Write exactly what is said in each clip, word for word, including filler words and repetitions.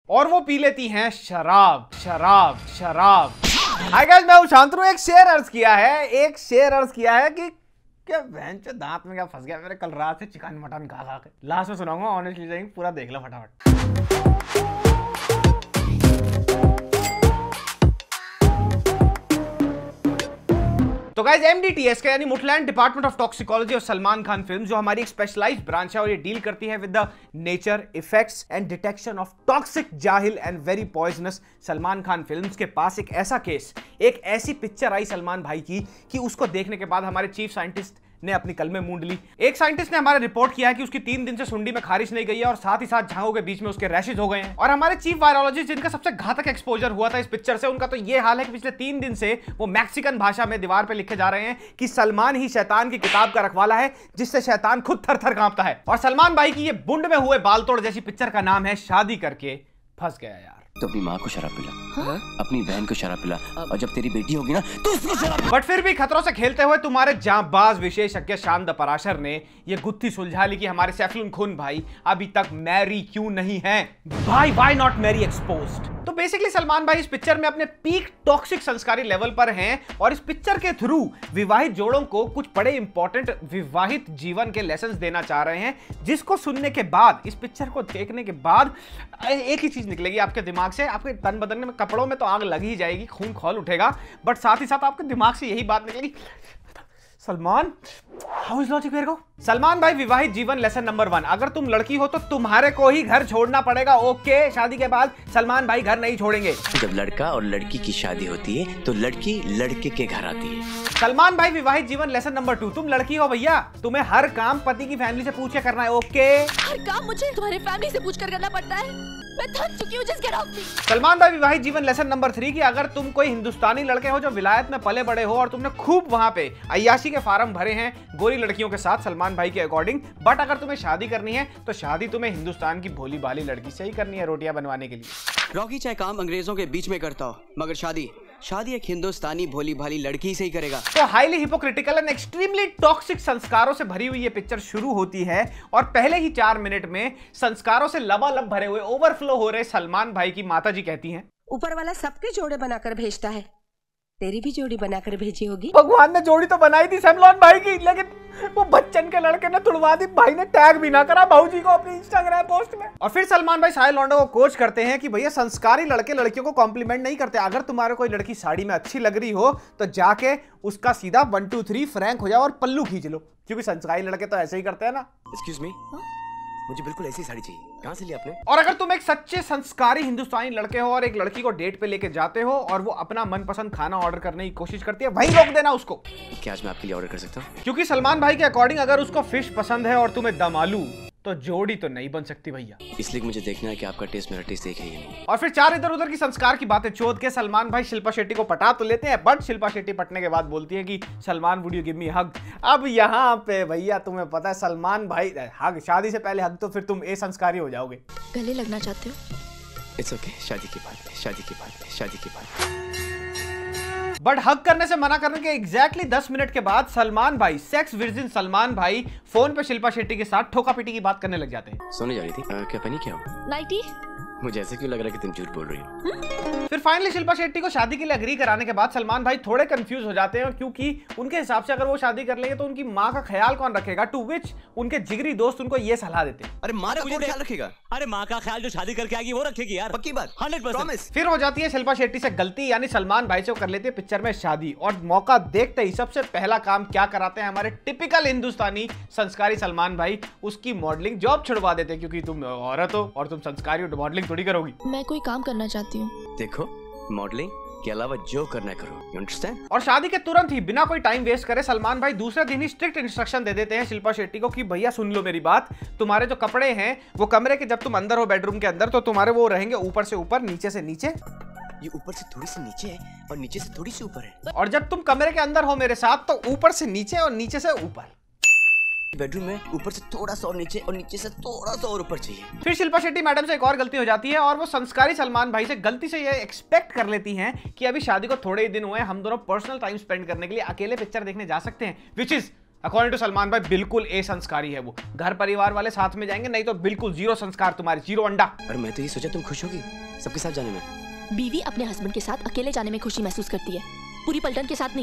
और वो पी लेती हैं शराब शराब शराब। हाय गाइस, मैं हूं शांतनु। एक शेर अर्ज किया है एक शेर अर्ज किया है कि क्या बहन चो दांत में क्या फंस गया मेरे, कल रात से चिकन मटन खा खा के। लास्ट में सुनाऊंगा, ऑनेस्टली पूरा देख लो फटाफट। तो गाइस, एमडीटीएस का यानी मुठलैंड डिपार्टमेंट ऑफ टॉक्सिकोलॉजी और सलमान खान फिल्म, जो हमारी एक स्पेशलाइज्ड ब्रांच है और ये डील करती है with the nature, effects and detection of toxic, जाहिल and very poisonous Salman Khan films के पास एक ऐसा केस, एक ऐसी पिक्चर आई सलमान भाई की कि उसको देखने के बाद हमारे चीफ साइंटिस्ट ने अपनी कलमें मूंड ली। एक साइंटिस्ट ने हमारे रिपोर्ट किया है कि उसकी तीन दिन से सुंडी में खारिश नहीं गई है और साथ ही साथ झांगों के बीच में उसके रैशेज हो गए हैं। और हमारे चीफ वायरोलॉजिस्ट, जिनका सबसे घातक एक्सपोजर हुआ था इस पिक्चर से, उनका तो ये हाल है कि पिछले तीन दिन से वो मैक्सिकन भाषा में दीवार पे लिखे जा रहे हैं कि सलमान ही शैतान की किताब का रखवाला है, जिससे शैतान खुद थर थर कांपता है। और सलमान भाई की ये बुंड में हुए बाल तोड़ जैसी पिक्चर का नाम है शादी करके फंस गया यार। तो अपनी माँ को शराब पिला, हाँ? अपनी बहन को शराब पिला, और जब तेरी बेटी होगी ना तो उसको शराब। बट फिर भी खतरों से खेलते हुए तुम्हारे जांबाज विशेषज्ञ शाम द पराशर ने ये गुत्थी सुलझा ली कि हमारे सैफुल खून भाई अभी तक मैरी क्यों नहीं है। भाई व्हाई नॉट मैरी एक्सपोज्ड। तो बेसिकली सलमान भाई इस पिक्चर में अपने पीक टॉक्सिक संस्कारी लेवल पर हैं और इस पिक्चर के थ्रू विवाहित जोड़ों को कुछ बड़े इंपॉर्टेंट विवाहित जीवन के लेसन्स देना चाह रहे हैं, जिसको सुनने के बाद, इस पिक्चर को देखने के बाद एक ही चीज निकलेगी आपके दिमाग से, आपके तन बदन में, कपड़ों में तो आग लग ही जाएगी, खून खौल उठेगा, बट साथ ही साथ आपके दिमाग से यही बात निकलेगी, सलमान हाउ इज लॉजिक को। सलमान भाई विवाहित जीवन लेसन नंबर वन, अगर तुम लड़की हो तो तुम्हारे को ही घर छोड़ना पड़ेगा। ओके, शादी के बाद सलमान भाई घर नहीं छोड़ेंगे। जब लड़का और लड़की की शादी होती है तो लड़की लड़के के घर आती है। सलमान भाई विवाहित जीवन लेसन नंबर टू, तुम लड़की हो भैया, तुम्हें हर काम पति की फैमिली से पूछ के करना है। ओके, हर काम मुझे तुम्हारे फैमिली से पूछ कर करना पड़ता है, मैं थक चुकी हूँ। Just get out please. Salman भाई विवाहित जीवन लेसन नंबर थ्री की, अगर तुम कोई हिंदुस्तानी लड़के हो जो विलायत में पले बड़े हो और तुमने खूब वहां पे अय्याशी के फार्म भरे हैं गोरी लड़कियों के साथ सलमान भाई के अकॉर्डिंग, बट अगर तुम्हें शादी करनी है तो शादी तुम्हें हिंदुस्तान की भोली भाली लड़की से ही करनी है रोटियां बनवाने के लिए। रॉकी चाहे काम अंग्रेजों के बीच में करता हो, मगर शादी शादी एक हिंदुस्तानी भोली भाली लड़की से ही करेगा। तो highly hypocritical and extremely toxic संस्कारों से भरी हुई ये पिक्चर शुरू होती है और पहले ही चार मिनट में संस्कारों से लबालब भरे हुए, ओवरफ्लो हो रहे सलमान भाई की माताजी कहती हैं, ऊपर वाला सबके जोड़े बनाकर भेजता है, तेरी भी जोड़ी बनाकर भेजी होगी। भगवान ने जोड़ी तो बनाई थी सलमान भाई की, लेकिन वो बच्चन के लड़के ने तुड़वा दी। भाई ने टैग भी ना करा भाऊजी को अपनी इंस्टाग्राम पोस्ट में। और फिर सलमान भाई सारे लौंडों को कोच करते हैं कि भैया संस्कारी लड़के लड़कियों को कॉम्प्लीमेंट नहीं करते, अगर तुम्हारे कोई लड़की साड़ी में अच्छी लग रही हो तो जाके उसका सीधा वन टू थ्री फ्रैंक हो जाओ और पल्लू खींच लो, क्योंकि संस्कारी लड़के तो ऐसे ही करते हैं ना। एक्सक्यूज मी, मुझे बिल्कुल ऐसी साड़ी चाहिए, कहां से लिया आपने? और अगर तुम एक सच्चे संस्कारी हिंदुस्तानी लड़के हो और एक लड़की को डेट पे लेके जाते हो और वो अपना मनपसंद खाना ऑर्डर करने की कोशिश करती है, वहीं रोक देना उसको। क्या आज मैं आपके लिए ऑर्डर कर सकता हूं? क्योंकि सलमान भाई के अकॉर्डिंग अगर उसको फिश पसंद है और तुम्हें दम आलू, तो जोड़ी तो नहीं बन सकती भैया। इसलिए मुझे देखना है कि आपका टेस्ट मेरा टेस्ट एक है। और फिर चार इधर उधर की संस्कार की बातें चोद के सलमान भाई शिल्पा शेट्टी को पटा तो लेते हैं, बट शिल्पा शेट्टी पटने के बाद बोलती है कि Salman would you give me hug. अब यहाँ पे भैया तुम्हें पता है सलमान भाई हग, शादी से पहले हग तो फिर तुम ए संस्कारी हो जाओगे। गले लगना चाहते हो? इट्स ओके, शादी के बाद में, शादी के बाद में, शादी के बाद। बट हक करने से मना करने के एग्जैक्टली दस मिनट के बाद सलमान भाई, सेक्स वर्जिन सलमान भाई, फोन पे शिल्पा शेट्टी के साथ ठोका पीटी की बात करने लग जाते हैं। सोने जा रही थी? आ, क्या पहनी क्या हो? नाइटी। मुझे ऐसे क्यों लग रहा है कि तुम झूठ बोल रही हो? फिर फाइनली शिल्पा शेट्टी को शादी के लिए अग्री कराने के बाद सलमान भाई थोड़े कंफ्यूज हो जाते हैं, क्योंकि उनके हिसाब से अगर वो शादी कर लेंगे तो उनकी माँ का ख्याल कौन रखेगा, टू विच उनके जिगरी दोस्त उनको ये सलाह देते हैं, अरे माँ का कौन ख्याल रखेगा? अरे माँ का ख्याल जो शादी करके आएगी वो रखेगी यार, पक्की बात, हंड्रेड परसेंट। फिर हो जाती है शिल्पा शेट्टी से गलती, यानी सलमान भाई से वो कर लेते हैं पिक्चर में शादी, और मौका देखते ही सबसे पहला काम क्या कराते हैं हमारे टिपिकल हिंदुस्तानी संस्कारी सलमान भाई, उसकी मॉडलिंग जॉब छुड़वा देते हैं, क्योंकि तुम औरत हो और तुम संस्कारी हो, मॉडलिंग थोड़ी करोगी। मैं कोई काम करना चाहती हूँ। देखो, मॉडलिंग के अलावा जो करना करो, यू अंडरस्टैंड? और शादी के तुरंत ही बिना कोई टाइम वेस्ट करे सलमान भाई दूसरे दिन ही स्ट्रिक्ट इंस्ट्रक्शन दे देते हैं शिल्पा शेट्टी को कि भैया सुन लो मेरी बात, तुम्हारे जो कपड़े हैं वो कमरे के, जब तुम अंदर हो बेडरूम के अंदर, तो तुम्हारे वो रहेंगे ऊपर से ऊपर, नीचे से नीचे। ये ऊपर से थोड़ी सी नीचे है और नीचे से थोड़ी सी ऊपर है। और जब तुम कमरे के अंदर हो मेरे साथ तो ऊपर से नीचे और नीचे से ऊपर। बेडरूम में ऊपर से थोड़ा सा और नीचे और नीचे से थोड़ा सा और ऊपर चाहिए। फिर शिल्पा शेट्टी मैडम से एक और गलती हो जाती है और वो संस्कारी सलमान भाई से गलती से ये एक्सपेक्ट कर लेती हैं कि अभी शादी को थोड़े ही दिन हुए, हम दोनों पर्सनल टाइम स्पेंड करने के लिए अकेले पिक्चर देखने जा सकते हैं, which is according to Salman भाई बिल्कुल ए संस्कारी है वो। घर परिवार वाले साथ में जाएंगे, नहीं तो बिल्कुल जीरो संस्कार तुम्हारे, जीरो अंडा। पर मैं तो ये सोचा तुम खुश होगी सबके साथ जाने में। बीवी अपने हस्बैंड के साथ अकेले जाने में खुशी महसूस करती है, पूरी पलटन के साथ नहीं।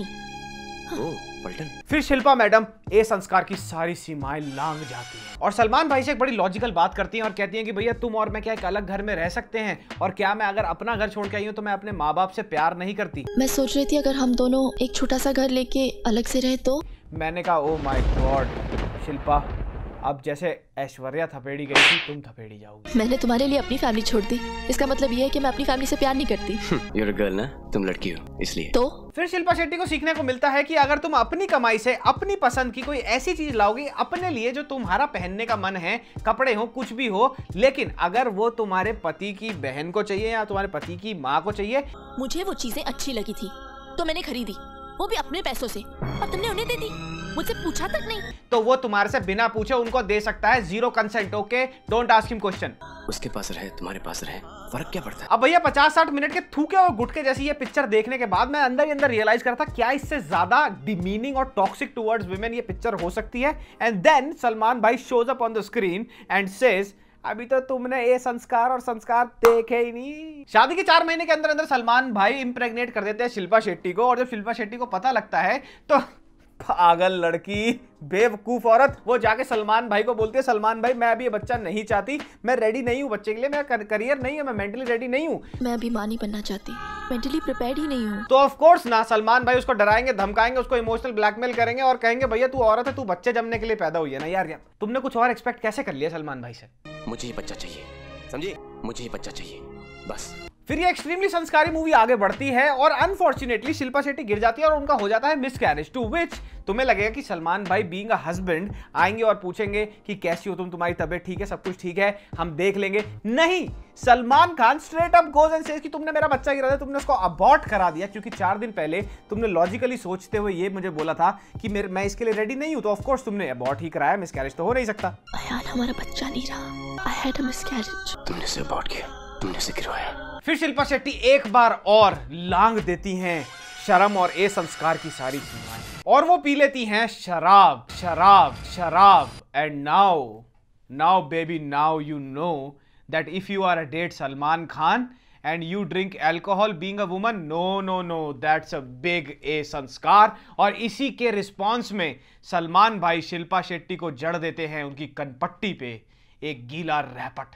ओ, पलटन। फिर शिल्पा मैडम ए संस्कार की सारी सीमाएं लांघ जाती हैं और सलमान भाई से एक बड़ी लॉजिकल बात करती हैं और कहती हैं कि भैया तुम और मैं क्या एक अलग घर में रह सकते हैं, और क्या मैं अगर अपना घर छोड़ के आई हूँ तो मैं अपने माँ बाप से प्यार नहीं करती। मैं सोच रही थी अगर हम दोनों एक छोटा सा घर लेके अलग से रहे तो। मैंने कहा ओ माय गॉड शिल्पा, अब जैसे ऐश्वर्या थपेड़ी गई थी तुम थपेड़ी जाओगी। मैंने तुम्हारे लिए अपनी फैमिली छोड़ दी, इसका मतलब ये है कि मैं अपनी फैमिली से प्यार नहीं करती। You're a girl ना, तुम लड़की हो इसलिए। तो फिर शिल्पा शेट्टी को सीखने को मिलता है कि अगर तुम अपनी कमाई से अपनी पसंद की कोई ऐसी चीज लाओगी अपने लिए जो तुम्हारा पहनने का मन है, कपड़े हो कुछ भी हो, लेकिन अगर वो तुम्हारे पति की बहन को चाहिए या तुम्हारे पति की माँ को चाहिए। मुझे वो चीजें अच्छी लगी थी तो मैंने खरीदी, वो भी अपने पैसों से, और तुमने उन्हें दे दी, मुझसे पूछा तक नहीं। तो वो तुम्हारे से बिना पूछे उनको दे सकता है, zero consent. Okay, don't ask him question. उसके पास रहे तुम्हारे पास रहे, फर्क क्या पड़ता है? अब भैया पचास साठ मिनट के थूके और गुटके जैसी ये पिक्चर देखने के बाद मैं अंदर ही अंदर रियलाइज करता क्या इससे ज्यादा डिमीनिंग और टॉक्सिक टुवर्ड्स विमेन ये पिक्चर हो सकती है। एंड देन सलमान भाई shows up on the screen and says अभी तो तुमने ये संस्कार और संस्कार देखे ही नहीं। शादी के चार महीने के अंदर अंदर सलमान भाई इंप्रेग्नेट कर देते हैं शिल्पा शेट्टी को, और जब शिल्पा शेट्टी को पता लगता है तो पागल लड़की, बेवकूफ औरत, वो जाके सलमान भाई को बोलती है सलमान भाई मैं अभी ये बच्चा नहीं चाहती, मैं रेडी नहीं हूँ बच्चे के लिए, मेरा करियर नहीं है, मैं मेंटली रेडी नहीं हूँ, मैं अभी मां नहीं बनना चाहती, मेंटली प्रिपेयर्ड ही नहीं हूँ। तो ऑफ कोर्स ना सलमान भाई उसको डराएंगे, धमकाएंगे, उसको इमोशनल ब्लैकमेल करेंगे और कहेंगे भैया तू औरत है, तू बच्चे जमने के लिए पैदा हुई है ना यार। तुमने कुछ और एक्सपेक्ट कैसे कर लिया सलमान भाई से? मुझे ये बच्चा चाहिए, समझे? मुझे ये बच्चा चाहिए बस। फिर ये एक्सट्रीमली संस्कारी मूवी आगे बढ़ती है और अनफॉर्चुनेटली शिल्पा शेट्टी गिर जाती है और उनका हो जाता है मिसकैरेज, टू विच तुम्हें लगेगा कि सलमान भाई बीइंग अ हस्बैंड आएंगे और पूछेंगे कि कैसी हो तुम, तुम्हारी तबीयत ठीक है, सब कुछ ठीक है, हम देख लेंगे। नहीं, Salman Khan straight up goes and says कि तुमने मेरा बच्चा गिरा दिया, तुमने उसको अबॉर्ट करा दिया, क्योंकि चार दिन पहले तुमने लॉजिकली सोचते हुए ये मुझे बोला था कि मेरे मैं इसके लिए रेडी नहीं हूं, तो ऑफ कोर्स तुमने अबॉर्ट ही कराया, मिसकैरेज तो हो नहीं सकता। अयान हमारा बच्चा नहीं रहा, आई हैड अ मिसकैरेज। तुमने उसे अबॉर्ट किया, तुमने उसे गिरवाया। फिर शिल्पा शेट्टी एक बार और लांघ देती हैं शर्म और ए संस्कार की सारी सीमाएं और वो पी लेती हैं शराब शराब शराब। And now now baby now you know that if you are a date Salman Khan and you drink alcohol being a woman, no no no that's a big A संस्कार। और इसी के रिस्पॉन्स में सलमान भाई शिल्पा शेट्टी को जड़ देते हैं उनकी कनपट्टी पे एक गीला रैपट।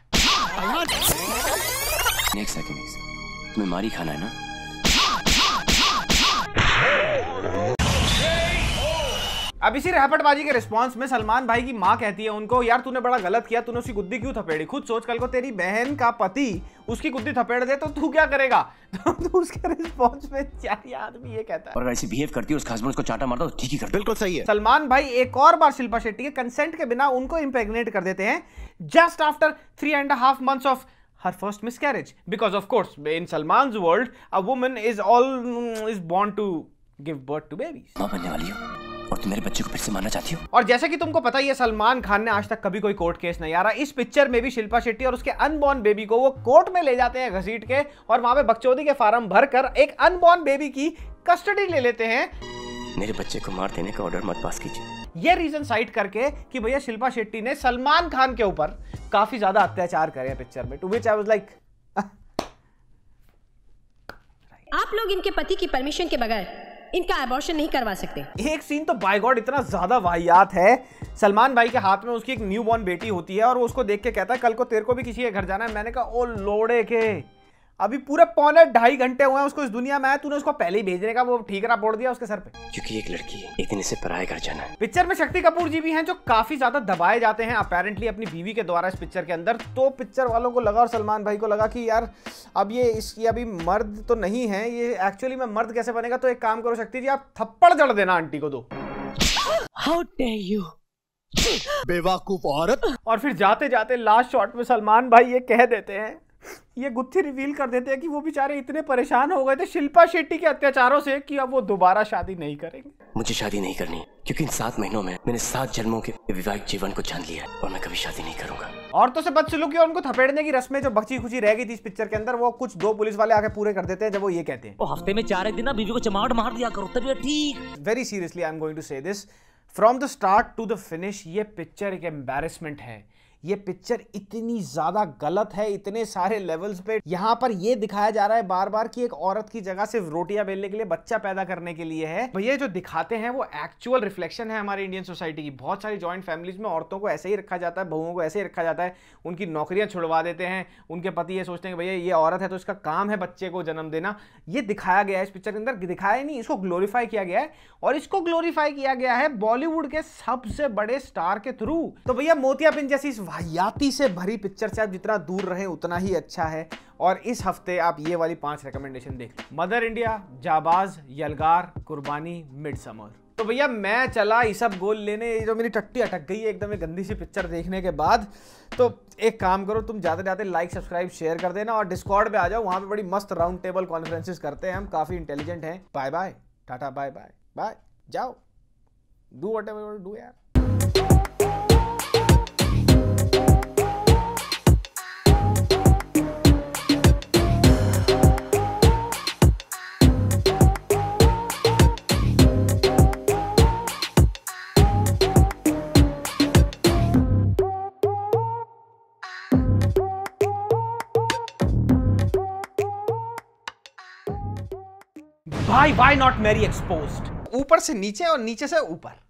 एक सेकंड, तुम्हें मारी खाना है ना? अब इसी रैपटबाजी के रिस्पांस में सलमान भाई की माँ कहती है उनको यार तूने बड़ा गलत किया, तूने उसकी गुद्दी क्यों थपेड़ी? खुद सोच, कल को तेरी बहन का पति उसकी गुद्दी थपेड़ दे तो तू क्या करेगा? तो उसके रिस्पांस में चार आदमी ये कहता है और अगर ऐसे बिहेव करती है उसका हस्बैंड उसको चाटा मारता तो ठीक ही करता। बिल्कुल सही है। सलमान भाई एक और बार शिल्पा शेट्टी के कंसेंट के बिना उनको इंप्रेग्नेट कर देते हैं just after three and half months of her first miscarriage, because of course in Salman's world a woman is all is born to give birth to babies। मां बनने वाली हो और तुम मेरे बच्चे को फिर से मारना चाहती हो। और जैसे कि तुमको पता ही है सलमान खान ने आज तक कभी कोई कोर्ट केस नहीं हारा। इस पिक्चर में भी शिल्पा शेट्टी और उसके अनबॉर्न बेबी को वो कोर्ट में ले जाते हैं घसीट के और वहां पे बकचोदी के फार्म भरकर एक अनबॉर्न बेबी की कस्टडी ले लेते हैं। मेरे बच्चे को मार देने का ऑर्डर मत पास कीजिए। ये रीजन साइड करके कि भैया शिल्पा शेट्टी ने सलमान खान के ऊपर काफी ज्यादा अत्याचार करे पिक्चर में, to which I was like आप लोग इनके पति की परमिशन के बगैर इनका अबॉर्शन नहीं करवा सकते। एक सीन तो बाय गॉड इतना ज्यादा वाहियात है। सलमान भाई के हाथ में उसकी एक न्यू बॉर्न बेटी होती है और वो उसको देख के कहता है कल को तेरे को भी किसी के घर जाना है। मैंने कहा ओ लोड़े के, अभी पूरे पौने ढाई घंटे हुए हैं उसको इस दुनिया में, तूने उसको पहले ही भेजने का वो ठीकरा बोल दिया उसके सर पे। क्योंकि एक लड़की है, एक दिन इसे पराये घर जाना है। पिक्चर में शक्ति कपूर जी भी हैं जो काफी ज्यादा दबाए जाते हैं अपेरेंटली अपनी बीवी के द्वारा इस पिक्चर के अंदर। तो पिक्चर वालों को लगा और सलमान भाई को लगा कि यार अब ये इसकी अभी मर्द तो नहीं है, ये एक्चुअली में मर्द कैसे बनेगा? तो एक काम करो शक्ति जी, आप थप्पड़ जड़ देना आंटी को दो। हाउ डेयर यू बेवकूफ औरत। और फिर जाते जाते लास्ट शॉट में सलमान भाई ये कह देते हैं, ये गुत्थी रिवील कर देते हैं कि वो बेचारे इतने परेशान हो गए थे शिल्पा शेट्टी के अत्याचारों से कि अब वो दोबारा शादी नहीं करेंगे। मुझे शादी नहीं करनी क्योंकि इन सात महीनों में मैंने सात जन्मों के विवाहित जीवन को जान लिया है और मैं कभी शादी नहीं करूंगा। औरतों से बदसलूकी और उनको थपेड़ने की रस्में जो बची खुची रह गई थी इस पिक्चर के अंदर, वो कुछ दो पुलिस वाले आके पूरे कर देते हैं जब वो ये कहते हैं हफ्ते में चार एक दिन ना बीवी को चमाट मार दिया करो तभी ठीक। Very seriously I am going to say this, from the start to the finish ये पिक्चर एक एम्बैरेसमेंट है। ये पिक्चर इतनी ज्यादा गलत है इतने सारे लेवल्स पे। यहां पर ये दिखाया जा रहा है बार बार कि एक औरत की जगह सिर्फ रोटियां बेलने के लिए, बच्चा पैदा करने के लिए है। भैया जो दिखाते हैं वो एक्चुअल रिफ्लेक्शन है हमारे इंडियन सोसाइटी की। बहुत सारी जॉइंट फैमिलीज में औरतों को ऐसे ही रखा जाता है, बहुओं को ऐसे ही रखा जाता है, उनकी नौकरियां छुड़वा देते हैं। उनके पति ये सोचते हैं कि भैया ये औरत है तो इसका काम है बच्चे को जन्म देना। ये दिखाया गया है इस पिक्चर के अंदर, दिखाया नहीं, इसको ग्लोरीफाई किया गया है। और इसको ग्लोरीफाई किया गया है बॉलीवुड के सबसे बड़े स्टार के थ्रू। तो भैया मोतियाबिंद जैसी इस वाहियाती से भरी पिक्चर से आप जितना दूर रहे उतना ही अच्छा है। और इस हफ्ते आप ये वाली पांच रिकमेंडेशन देख लो, मदर इंडिया, जाबाज, यलगार, कुर्बानी, मिडसमर। तो भैया मैं चला इसबगोल लेने, जो मेरी टट्टी अटक गई है एकदम गंदी सी पिक्चर देखने के बाद। तो एक काम करो, तुम जाते जाते लाइक सब्सक्राइब शेयर कर देना और डिस्कॉर्ड पे आ जाओ, वहां पे बड़ी मस्त राउंड टेबल कॉन्फ्रेंसेस करते हैं हम, काफी इंटेलिजेंट हैं। Bye bye, tata, bye bye bye, जाओ डू व्हाटएवर डू यार। भाई वाई नॉट मैरी एक्सपोज्ड, ऊपर से नीचे और नीचे से ऊपर।